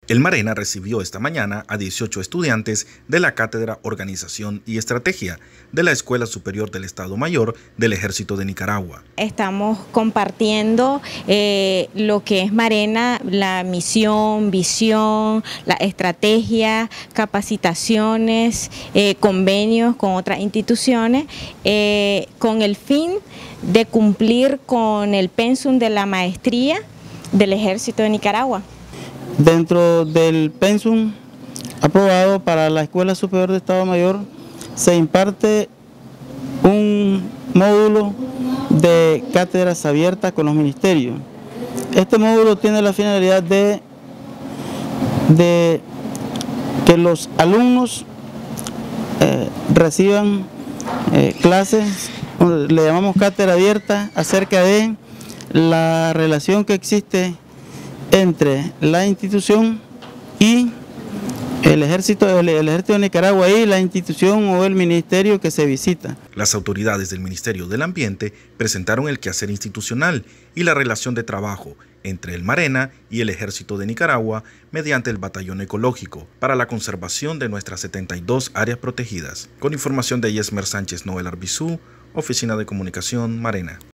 El Marena recibió esta mañana a 18 estudiantes de la Cátedra Organización y Estrategia de la Escuela Superior del Estado Mayor del Ejército de Nicaragua. Estamos compartiendo lo que es Marena, la misión, visión, la estrategia, capacitaciones, convenios con otras instituciones, con el fin de cumplir con el pensum de la maestría del Ejército de Nicaragua. Dentro del pensum aprobado para la Escuela Superior de Estado Mayor se imparte un módulo de cátedras abiertas con los ministerios. Este módulo tiene la finalidad de que los alumnos reciban clases, le llamamos cátedra abierta, acerca de la relación que existe entre la institución y el ejército de Nicaragua y la institución o el ministerio que se visita. Las autoridades del Ministerio del Ambiente presentaron el quehacer institucional y la relación de trabajo entre el Marena y el Ejército de Nicaragua mediante el Batallón Ecológico para la conservación de nuestras 72 áreas protegidas. Con información de Yesmer Sánchez Noel Arbizú, Oficina de Comunicación Marena.